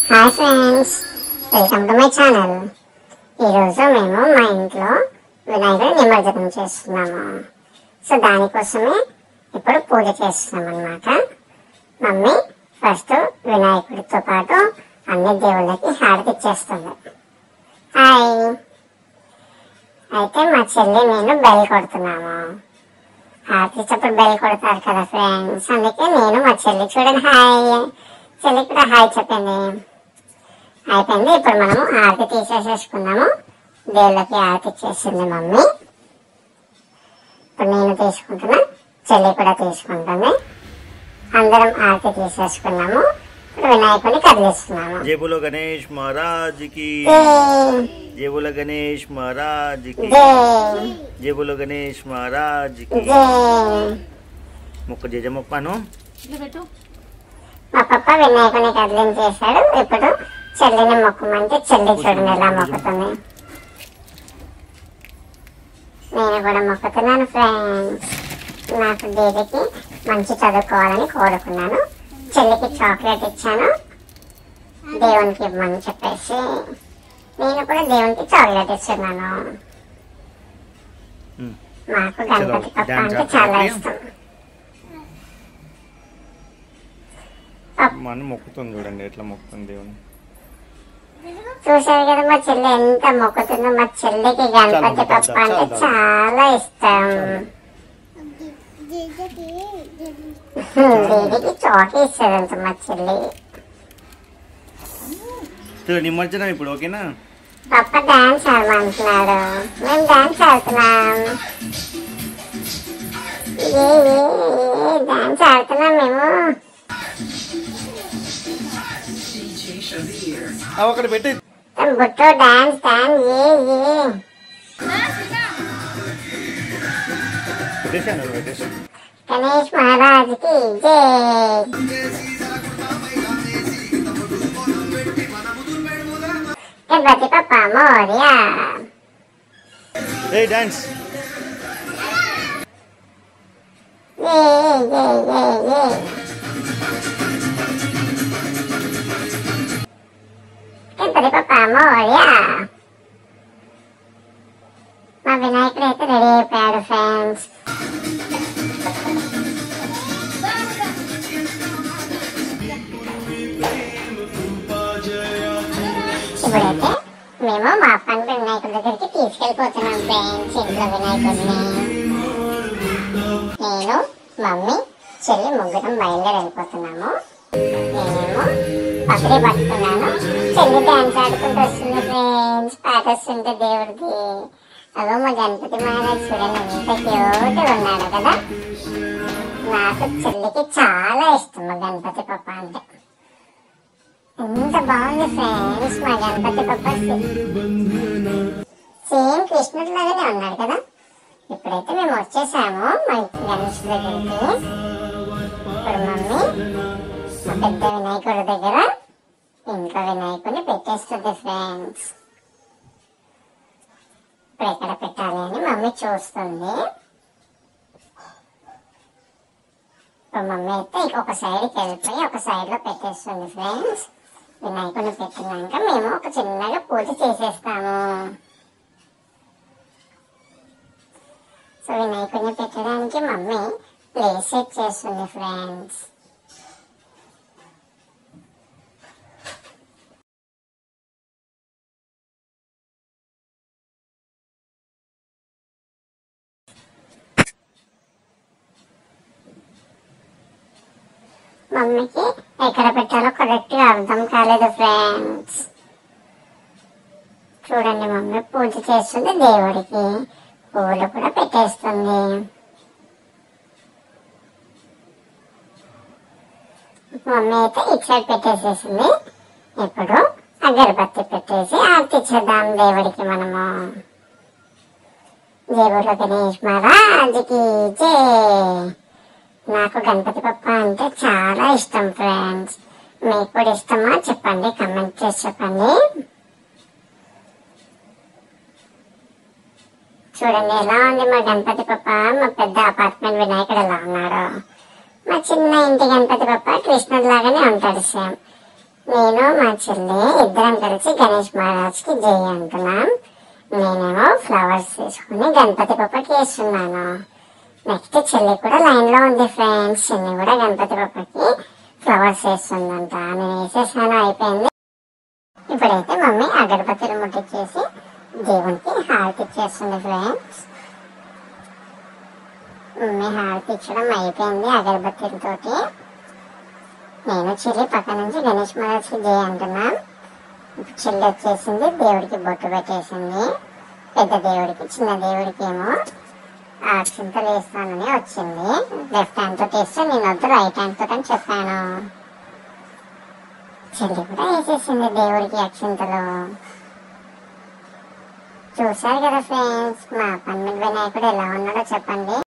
Hi friends, welcome to my channel. ఈరోజు మేము మా ఇంట్లో వినాయకుడి నిమజ్జనం చేస్తున్నాము. సో దానికోసమే ఇప్పుడు పూజ చేస్తున్నాం అన్నమాట. మమ్మీ ఫస్ట్ వినాయకుడితో పాటు అన్ని దేవుళ్ళకి హారతి ఇచ్చేస్తుంది. హాయ్. అయితే మా చెల్లి నేను బెల్ కొడుతున్నాము. హారతి ఇచ్చేప్పుడు బెల్ కొడతారు కదా ఫ్రెండ్స్, అందుకే నేను మా చెల్లి చూడండి హాయ్, చెల్లి కూడా హాయ్ చెప్పింది. అయిపోయింది. ఇప్పుడు మనము ఆరతి తీసేసేసుకున్నాము. దేవుళ్ళకి ఆరతి ఇచ్చేసింది మమ్మీ. ఇప్పుడు నేను తీసుకుంటున్నా, చెల్లి కూడా తీసుకుంటుంది. అందరం ఆరతి తీసేసుకున్నాము. ఇప్పుడు వినాయకుడిని కదిలిస్తున్నాము. జై బోలో గణేష్ మహారాజ్ కి, జై బోలో గణేష్ మహారాజ్ కి, జై బోలో గణేష్ మహారాజ్ కి. మొక్క జయ మొక్కను మా పప్ప వినాయకుడిని కదిలించేశాడు. ఇప్పుడు చెల్లిని మొక్కమంటే చెల్లి చూడండి ఎలా మొక్కుతుంది. నేను కూడా మొక్కుతున్నాను ఫ్రెండ్స్. నాకు బేబీకి మంచి చదువుకోవాలని కోరుకున్నాను. చెల్లికి చాక్లెట్ ఇచ్చాను, దేవునికి ఇవ్వమని చెప్పేసి నేను కూడా దేవునికి చాక్లెట్ ఇస్తున్నాను. మాకు గణపతి పప్ప అంటే చాలా ఇష్టం. మొక్కుతుంది చూడండి ఎట్లా మొక్కుతుంది దేవుని. చూసారు కదా మా చెల్లి ఎంత మొక్కుతుందో. మా చెల్లికి గణపతి పప్ప అంటే చాలా ఇష్టం. దీనికి చోకి ఇస్తుందంట మా చెల్లి. నిమజ్జనం ఇప్పుడు ఓకేనా? పప్ప డాన్స్ ఆడమంటున్నాడు, మేము డాన్స్ ఆడుతున్నాం. డాన్స్ ఆడుతున్నాం మేము. అక్కడ పెట్టి బుట్టో డాన్స్ డాన్స్ గణేష్ మహారాజ్ కి జై. గణపతి పప్ప మోరియా. డాన్స్ గణపతి పప్ప మోరియా. మా వినాయకుడు అయితే రెడీ అయిపోయాడు ఫ్రెండ్స్. ఇప్పుడైతే మేము మా పంట వినాయకుడి దగ్గరికి తీసుకెళ్ళిపోతున్నాం ఫ్రెండ్స్. ఇంట్లో వినాయకుడిని నేను మమ్మీ చెల్లి ముగ్గురం బయలుదేరి వెళ్ళిపోతున్నాము. నేనేమో పక్కనే పట్టుకున్నాను, చెల్లి డాన్స్ ఆడుకుంటూ వస్తుంది ఫ్రెండ్స్. పాట వస్తుంటే దేవుడికి. అదో మా గణపతి మహారాజ్ చూడండి ఎంత క్యూట్గా ఉన్నాడు కదా. నాకు చెల్లికి చాలా ఇష్టం మా గణపతి పప్ప అంటే. ఎంత బాగుంది ఫ్రెండ్స్ మా గణపతి పప్ప. సేమ్ కృష్ణుడి లాగానే ఉన్నాడు కదా. ఇప్పుడైతే మేము వచ్చేసాము మా గణేష్ దగ్గరికి. ఇప్పుడు మమ్మీ మా పెద్ద వినాయకుడి దగ్గర ఇంకో వినాయకుడిని పెట్టేస్తుంది ఫ్రెండ్స్. ఇప్పుడు ఎక్కడ పెట్టాలి అని మమ్మీ చూస్తుంది. ఇప్పుడు మమ్మీ అయితే ఇంకొక సైడ్కి వెళ్ళిపోయి ఒక సైడ్ లో పెట్టేస్తుంది ఫ్రెండ్స్. వినాయకుడిని పెట్టినాక మేము ఒక చిన్నగా పూజ చేసేస్తాము. సో వినాయకుడిని పెట్టడానికి మమ్మీ ప్లేస్ సెట్ చేస్తుంది ఫ్రెండ్స్. మమ్మీకి ఎక్కడ పెట్టాలో కరెక్ట్ గా అర్థం కాలేదు ఫ్రెండ్స్. చూడండి మమ్మీ పూజ చేస్తుంది, దేవుడికి పువ్వులు కూడా పెట్టేస్తుంది. మమ్మీ అయితే ఇటు సైడ్ పెట్టేసేసింది. ఇప్పుడు అగరబత్తి పెట్టేసి ఆరతి ఇచ్చేద్దాం దేవుడికి మనము. జై బోలో గణేష్ మహారాజ్కి జై. నాకు గణపతి పప్ప అంటే చాలా ఇష్టం ఫ్రెండ్స్. మీకు కూడా ఇష్టమా చెప్పండి, కమెంట్ చేసి చెప్పండి. చూడండి ఎలా ఉంది మా గణపతి పప్ప. మా పెద్ద అపార్ట్మెంట్ వినాయకుడు ఎలా ఉన్నాడు. మా చిన్న ఇంటి గణపతి పప్ప కృష్ణుడి లాగానే ఉంటాడు సేమ్. నేను మా చెల్లి ఇద్దరం కలిసి గణేష్ మహారాజ్కి జై అంటున్నాం. నేనేమో ఫ్లవర్స్ తీసుకుని గణపతి బొప్పకి వేస్తున్నాను. నెక్స్ట్ చెల్లి కూడా లైన్ లో ఉంది ఫ్రెండ్స్. చెల్లి కూడా గణపతి బొప్పకి ఫ్లవర్స్ వేస్తుందంట. నేను వేసేసాను, అయిపోయింది. ఇప్పుడైతే మమ్మీ అగరబత్తిని ముట్టించేసి దేవునికి హారతి ఇచ్చేస్తుంది ఫ్రెండ్స్. మమ్మీ హారతి ఇచ్చడం అయిపోయింది అగరబత్తిలతోటి. నేను చెల్లి పక్క నుంచి గణేష్ మహారాజ్కి జై అంటున్నాం. చెల్లి వచ్చేసింది, దేవుడికి బొట్టు పెట్టేసింది. పెద్ద దేవుడికి, చిన్న దేవుడికి ఏమో అక్షింతలు వేస్తానని వచ్చింది. లెఫ్ట్ హ్యాండ్ తోటి వేస్తే నేను వద్దు రైట్ హ్యాండ్ తోటి అని చెప్పాను. చెల్లి కూడా వేసేసింది దేవుడికి అక్షింతలు. చూశారు కదా ఫ్రెండ్స్, మా పన్మిడి వినాయకుడు ఎలా ఉన్నాడో చెప్పండి.